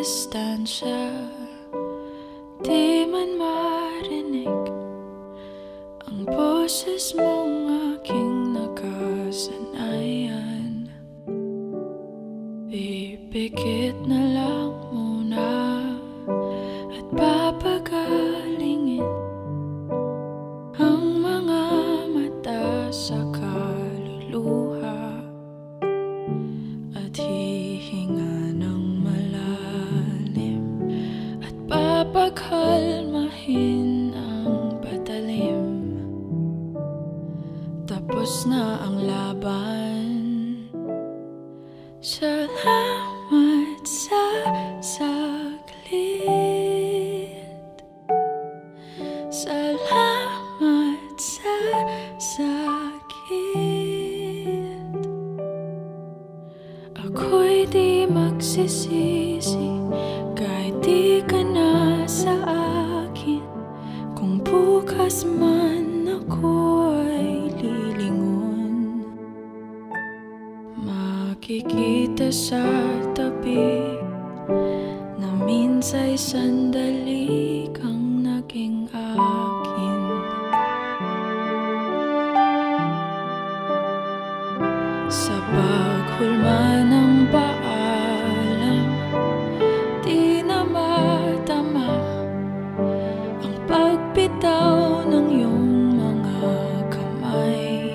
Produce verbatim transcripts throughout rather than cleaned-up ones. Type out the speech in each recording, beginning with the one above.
distansya, di man marinig ang boses mong aking nakasanayan. Pipikit na lang muna at papagalingin ang mga mata sa kaluluha at hihinga ng malalim at papagkalmahin ang patalim. Tapos na ang laban. Salamat sa saglit. Salamat sa sakit. Ako'y di magsisisi kahit di ka na sa akin. Kung bukas man ako ay lilingon, makikita sa tabi na minsa'y sandali kang naging akin. Sa paghulma ng paalam, di na matama ang pagbitaw ng iyong mga kamay.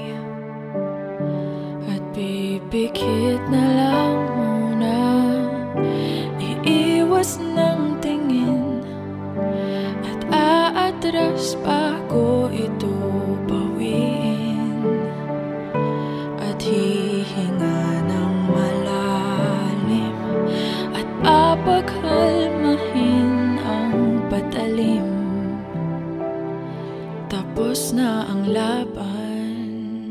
At pipikit na lang muna, iiwas ng tingin at aatras bago ito bawiin. At hihinga ng malalim at papagkalmahin ang patalim. Tapos na ang laban.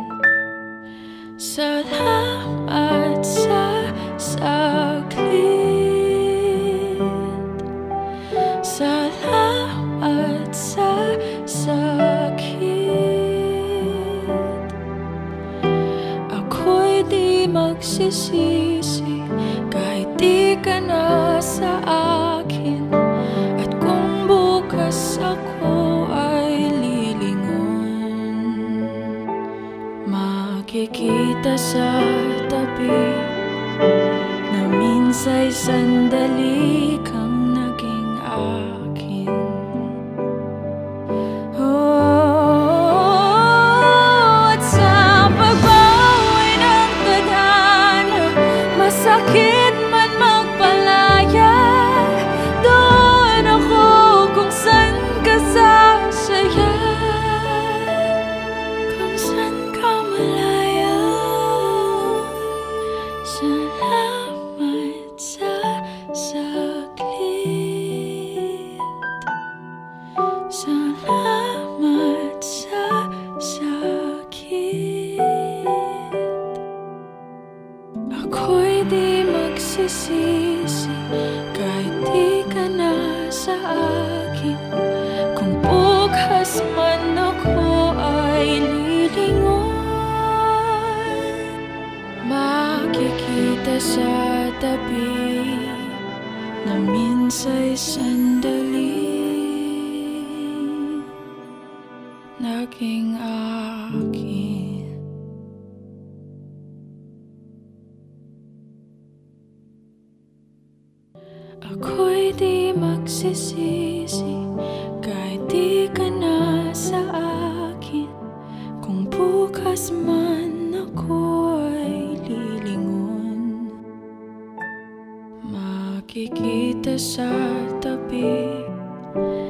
Salamat sa saglit. Salamat sa sakit. Ako'y di magsisisi kahit di ka na sa akin. At kung bukas ako ay lilingon, makikita sa tabi na minsa'y sandali kang naging akin. Oh, at sa pagbawi ng tadhana, masakit man magpalaya, doon ako kung saan ka sasaya, kung saan ka malaya. Salamat sa saglit. Salamat sa sakit. Ako'y di magsisisi kahit di ka na sa akin. Kung bukas man ako ay lilingon, makikita sa tabi na minsa'y sandali naging akin. Ako'y di magsisisi kahit di ka na sa akin. Kung bukas man ako ay lilingon, makikita sa tabi